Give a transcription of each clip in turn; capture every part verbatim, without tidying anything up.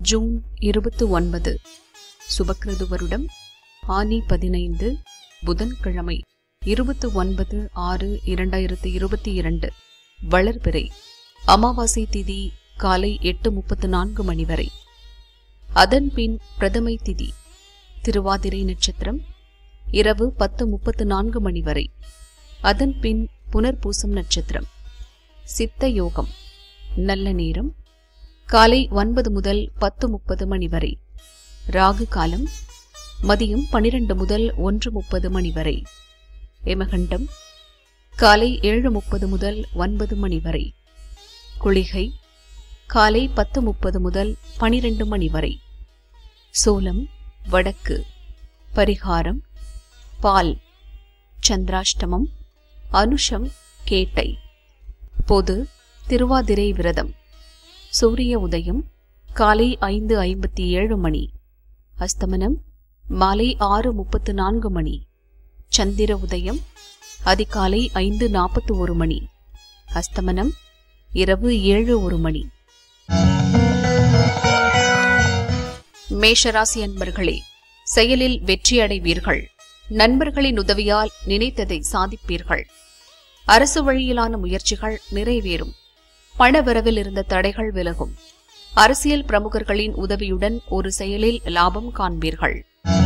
June இருபத்தி ஒன்பது சுபக்கிருது வருடம் ஆனி பதினைந்து புதன்கிழமை இருபத்தி ஒன்பது ஆறு இரண்டாயிரத்தி இருபத்தி இரண்டு வளர்பிறை. அமாவாசை திதி காலை எட்டு முப்பத்து நான்கு மணி வரை. அதன்பின் பிரதமை திதி திருவாதிரை நட்சத்திரம் இரவு பத்து முப்பத்து நான்கு மணி வரை. அதன்பின் புனர்பூசம் நட்சத்திரம். சித்த யோகம் நல்ல நேரம் காலை ஒன்பது முதல் பத்து முப்பது மணி வரை. ராகு காலம் மதியம் பனிரெண்டு முதல் ஒன்று முப்பது மணி வரை. எமகண்டம் காலை ஏழு முப்பது முதல் ஒன்பது மணி வரை. குளிகை காலை பத்து முப்பது முதல் பனிரெண்டு மணி வரை. சோலம் வடக்கு. பரிகாரம் பால். சந்திராஷ்டமம் அனுஷம் கேட்டை. பொது திருவாதிரை விரதம். சூரிய உதயம் காலை ஐந்து ஐம்பத்தி ஏழு மணி. அஸ்தமனம் மாலை ஆறு முப்பத்து நான்கு மணி. சந்திர உதயம் அதிகாலை ஐந்து நாற்பத்தி ஒரு மணி. அஸ்தமனம் இரவு ஏழு ஒரு மணி. மேஷராசி அன்பர்களே, செயலில் வெற்றி அடைவீர்கள். நண்பர்களின் உதவியால் நினைத்ததை சாதிப்பீர்கள். அரசு வழியிலான முயற்சிகள் நிறைவேறும். பணவரவில் இருந்த தடைகள் விலகும். அரசியல் பிரமுகர்களின் உதவியுடன் ஒரு செயலில் லாபம் காண்பீர்கள்.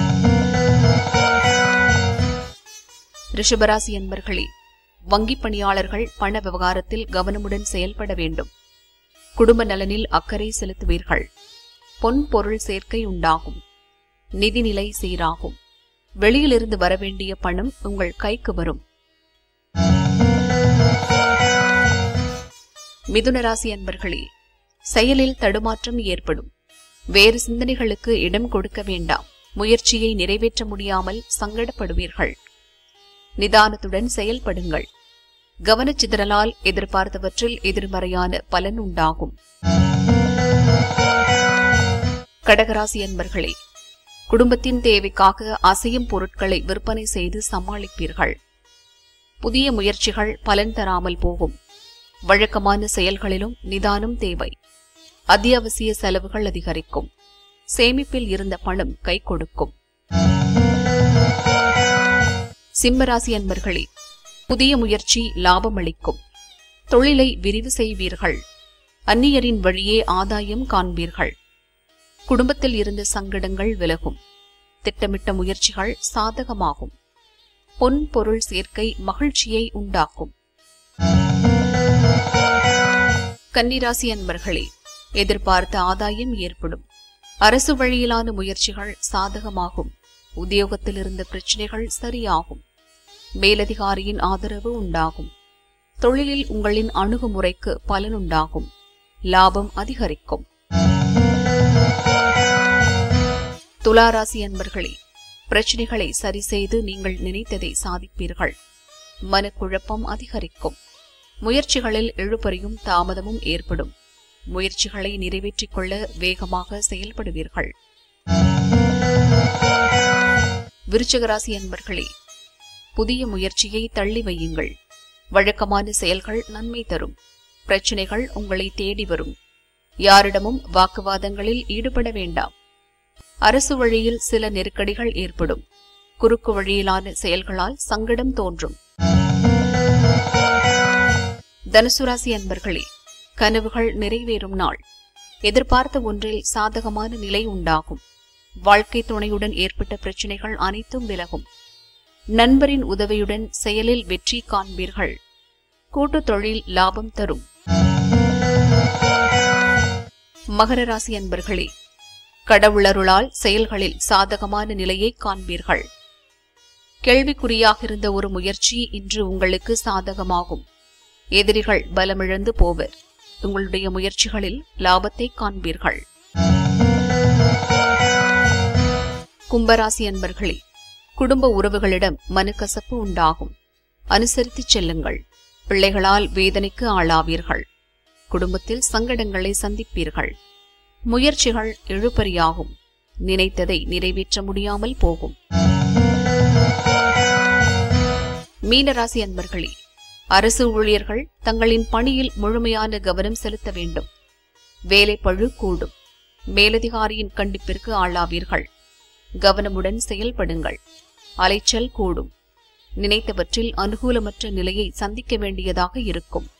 ரிஷபராசி அன்பர்களே, வங்கிப் பணியாளர்கள் பண விவகாரத்தில் கவனமுடன் செயல்பட வேண்டும். குடும்ப நலனில் அக்கறை செலுத்துவீர்கள். பொன் பொருள் சேர்க்கை உண்டாகும். நிதிநிலை சீராகும். வெளியிலிருந்து வரவேண்டிய பணம் உங்கள் கைக்கு வரும். மிதுனராசி அன்பர்களே, செயலில் தடுமாற்றம் ஏற்படும். வேறு சிந்தனைகளுக்கு இடம் கொடுக்க வேண்டாம். முயற்சியை நிறைவேற்ற முடியாமல் சங்கடப்படுவீர்கள். நிதானத்துடன் செயல்படுங்கள். கவனச்சிதறலால் எதிர்பார்த்தவற்றில் எதிர்மறையான பலன் உண்டாகும். கடகராசி அன்பர்களே, குடும்பத்தின் தேவைக்காக அசையும் பொருட்களை விற்பனை செய்து சமாளிப்பீர்கள். புதிய முயற்சிகள் பலன் தராமல் போகும். வழக்கமான செயல்களிலும் நிதானம் தேவை. அத்தியாவசிய செலவுகள் அதிகரிக்கும். சேமிப்பில் இருந்த பணம் கை கொடுக்கும். சிம்மராசி அன்பர்களே, புதிய முயற்சி லாபம் அளிக்கும். தொழிலை விரிவு செய்வீர்கள். அந்நியரின் வழியே ஆதாயம் காண்பீர்கள். குடும்பத்தில் இருந்த சங்கடங்கள் விலகும். திட்டமிட்ட முயற்சிகள் சாதகமாகும். பொன் பொருள் சேர்க்கை மகிழ்ச்சியை உண்டாக்கும். கன்னிராசி அன்பர்களே, எதிர்பார்த்த ஆதாயம் ஏற்படும். அரசு வழியிலான முயற்சிகள் சாதகமாகும். உத்தியோகத்தில் இருந்த பிரச்சனைகள் சரியாகும். மேலதிகாரியின் ஆதரவு உண்டாகும். தொழிலில் உங்களின் அணுகுமுறைக்கு பலனுண்டாகும். லாபம் அதிகரிக்கும். துளாராசி அன்பர்களே, பிரச்சனைகளை சரி செய்து நீங்கள் நினைத்ததை சாதிப்பீர்கள். மனக்குழப்பம் அதிகரிக்கும். முயற்சிகளில் இழுபறியும் தாமதமும் ஏற்படும். முயற்சிகளை நிறைவேற்றிக் கொள்ள வேகமாக செயல்படுவீர்கள். விருச்சிகராசி அன்பர்களே, புதிய முயற்சியை தள்ளி வையுங்கள். வழக்கமான செயல்கள் நன்மை தரும். பிரச்சனைகள் உங்களை தேடி வரும். யாரிடமும் வாக்குவாதங்களில் ஈடுபட வேண்டாம். அரசு வழியில் சில நெருக்கடிகள் ஏற்படும். குறுக்கு வழியிலான செயல்களால் சங்கடம் தோன்றும். தனுசு ராசி அன்பர்களே, கனவுகள் நிறைவேறும் நாள். எதிர்பார்த்த ஒன்றில் சாதகமான நிலை உண்டாகும். வாழ்க்கை துணையுடன் ஏற்பட்ட பிரச்சனைகள் அனைத்தும் விலகும். நண்பரின் உதவியுடன் செயலில் வெற்றி காண்பீர்கள். கூட்டுத் தொழில் லாபம் தரும். மகர ராசி அன்பர்களே, கடவுளருளால் செயல்களில் சாதகமான நிலையை காண்பீர்கள். கேள்விக்குறியாக இருந்த ஒரு முயற்சி இன்று உங்களுக்கு சாதகமாகும். எதிரிகள் பலமிழந்து போவர். உங்களுடைய முயற்சிகளில் லாபத்தை காண்பீர்கள். கும்பராசி அன்பர்களே, குடும்ப உறவுகளிடம் மனக்கசப்பு உண்டாகும். அனுசரித்து செல்லுங்கள். பிள்ளைகளால் வேதனைக்கு ஆளாவீர்கள். குடும்பத்தில் சங்கடங்களை சந்திப்பீர்கள். முயற்சிகள் இழுபறியாகும். நினைத்ததை நிறைவேற்ற முடியாமல் போகும். மீனராசி அன்பர்களே, அரசு ஊழியர்கள் தங்களின் பணியில் முழுமையான கவனம் செலுத்த வேண்டும். வேலைப்பழு கூடும். மேலதிகாரியின் கண்டிப்பிற்கு ஆளாவீர்கள். கவனமுடன் செயல்படுங்கள். அலைச்சல் கூடும். நினைத்தவற்றில் அனுகூலமற்ற நிலையை சந்திக்க வேண்டியதாக இருக்கும்.